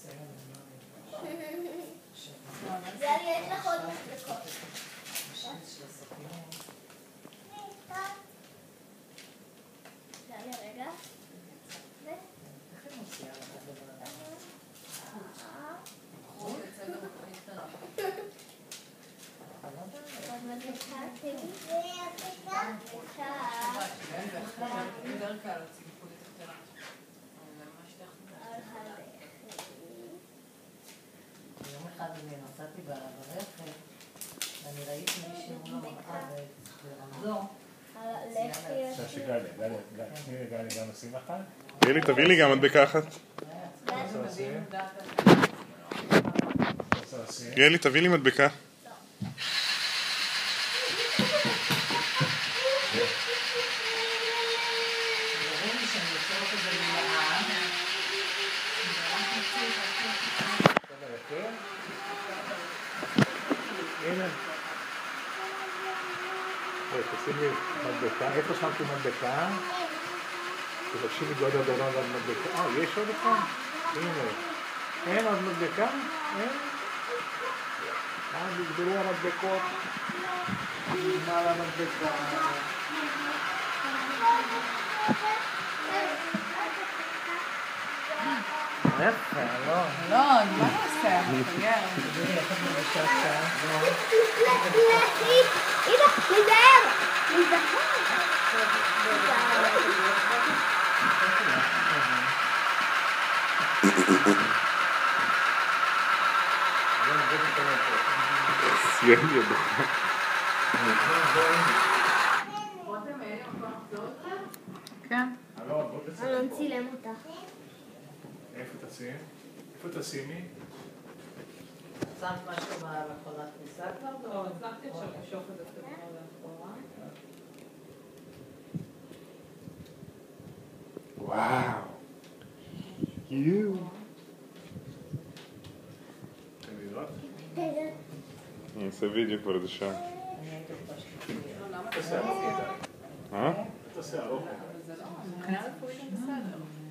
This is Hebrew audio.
גלי, יש לך עוד דקות. גלי, רגע. יום אחד אני נסעתי ברכב ואני ראיתי מישהו מול המראה ברמזור. גלי, גם עושים אחת? גלי, תביא לי גם מדבקה אחת. גלי, תביא לי מדבקה. הנה. תשים לי מדבקה. איפה שמתי מדבקה? תבקשי לי גודל גדול עוד מדבקה. יש עוד אחד? הנה. אין עוד מדבקה? אין? נגדרו המדבקות. נגמר המדבקה. יפה, לא. לא, מה אתה עושה? תגיע. הנה, נזהר! נזהר! סיים ידך. כן. אלון צילם אותך. איפה תשים? איפה תשימי? שמת משהו במכונת כניסה כבר? לא, הצלחתי עכשיו לשוך את זה קדימה לאחורה. וואו. יואו. תן לי לראות. אני אעשה וידאו כבר איזה שעה. תעשה ארוך מדי. אה? תעשה ארוך מדי. מבחינה רפואית זה בסדר.